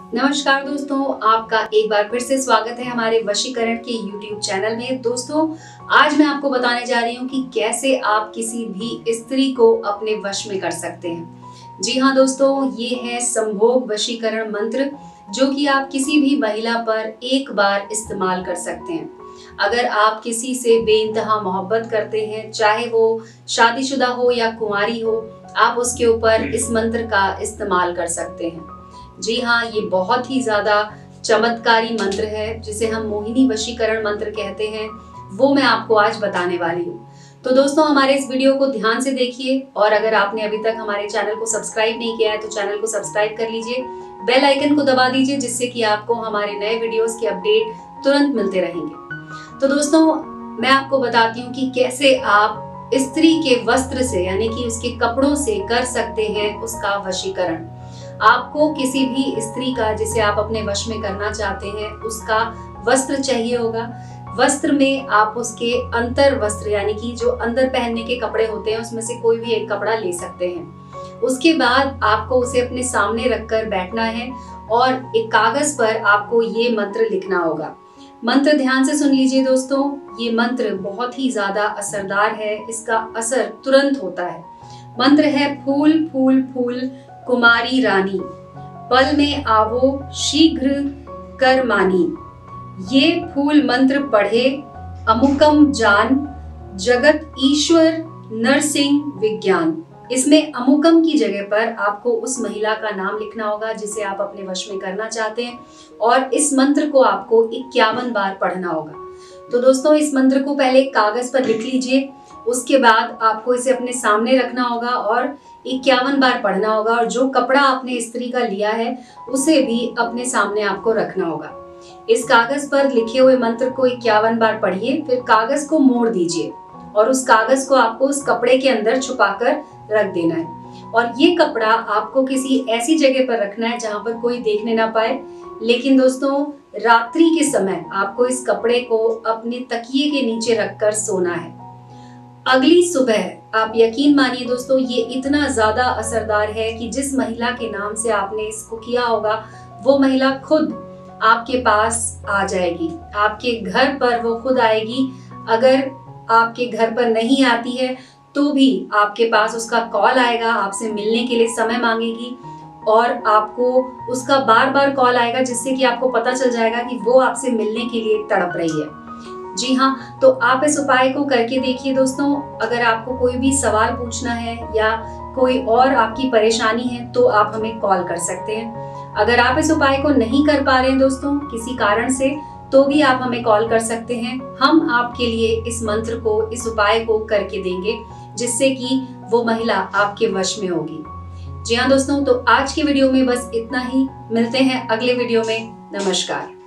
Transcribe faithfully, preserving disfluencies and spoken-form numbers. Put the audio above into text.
नमस्कार दोस्तों, आपका एक बार फिर से स्वागत है हमारे वशीकरण के यूट्यूब चैनल में। दोस्तों, आज मैं आपको बताने जा रही हूँ कि कैसे आप किसी भी स्त्री को अपने वश में कर सकते हैं। जी हाँ दोस्तों, ये है संभोग वशीकरण मंत्र, जो कि आप किसी भी महिला पर एक बार इस्तेमाल कर सकते हैं। अगर आप किसी से बेइंतहा मोहब्बत करते हैं, चाहे वो शादीशुदा हो या कुंवारी हो, आप उसके ऊपर इस मंत्र का इस्तेमाल कर सकते हैं। जी हाँ, ये बहुत ही ज्यादा चमत्कारी मंत्र है, जिसे हम मोहिनी वशीकरण मंत्र कहते हैं। वो मैं आपको आज बताने वाली हूँ। तो दोस्तों, हमारे इस वीडियो को ध्यान से देखिए, और अगर आपने अभी तक हमारे चैनल को सब्सक्राइब नहीं किया है तो चैनल को सब्सक्राइब कर लीजिए, बेल आइकन को दबा दीजिए, जिससे कि आपको हमारे नए वीडियोस के अपडेट तुरंत मिलते रहेंगे। तो दोस्तों, मैं आपको बताती हूँ कि कैसे आप स्त्री के वस्त्र से, यानी कि उसके कपड़ों से कर सकते हैं उसका वशीकरण। आपको किसी भी स्त्री का, जिसे आप अपने वश में करना चाहते हैं, उसका वस्त्र चाहिए होगा। वस्त्र में आप उसके अंतर वस्त्र, यानी कि जो अंदर पहनने के कपड़े होते हैं, उसमें से कोई भी एक कपड़ा ले सकते हैं। उसके बाद आपको उसे अपने सामने रखकर बैठना है और एक कागज पर आपको ये मंत्र लिखना होगा। मंत्र ध्यान से सुन लीजिए दोस्तों, ये मंत्र बहुत ही ज्यादा असरदार है, इसका असर तुरंत होता है। मंत्र है फूल फूल फूल कुमारी रानी, पल में आवो शीघ्र कर मानी। ये फूल मंत्र पढ़े अमुकम जान, जगत ईश्वर नरसिंह विज्ञान। इसमें अमुकम की जगह पर आपको उस महिला का नाम लिखना होगा जिसे आप अपने वश में करना चाहते हैं, और इस मंत्र को आपको इक्यावन बार पढ़ना होगा। तो दोस्तों, इस मंत्र को पहले कागज पर लिख लीजिए, उसके बाद आपको इसे अपने सामने रखना होगा और इक्यावन बार पढ़ना होगा, और जो कपड़ा आपने स्त्री का लिया है उसे भी अपने सामने आपको रखना होगा। इस कागज पर लिखे हुए मंत्र को इक्यावन बार पढ़िए, फिर कागज को मोड़ दीजिए और उस कागज को आपको उस कपड़े के अंदर छुपाकर रख देना है। और ये कपड़ा आपको किसी ऐसी जगह पर रखना है जहां पर कोई देखने ना पाए। लेकिन दोस्तों, रात्रि के समय आपको इस कपड़े को अपने तकिए के नीचे रखकर सोना है। अगली सुबह आप यकीन मानिए दोस्तों, ये इतना ज्यादा असरदार है कि जिस महिला के नाम से आपने इसको किया होगा, वो महिला खुद आपके पास आ जाएगी, आपके घर पर वो खुद आएगी। अगर आपके घर पर नहीं आती है तो भी आपके पास उसका कॉल आएगा, आपसे मिलने के लिए समय मांगेगी, और आपको उसका बार बार कॉल आएगा, जिससे कि आपको पता चल जाएगा कि वो आपसे मिलने के लिए तड़प रही है। जी हाँ, तो आप इस उपाय को करके देखिए दोस्तों। अगर आपको कोई भी सवाल पूछना है या कोई और आपकी परेशानी है तो आप हमें कॉल कर सकते हैं। अगर आप इस उपाय को नहीं कर पा रहे हैं दोस्तों किसी कारण से, तो भी आप हमें कॉल कर सकते हैं। हम आपके लिए इस मंत्र को, इस उपाय को करके देंगे, जिससे कि वो महिला आपके वश में होगी। जी हाँ दोस्तों, तो आज की वीडियो में बस इतना ही। मिलते हैं अगले वीडियो में। नमस्कार।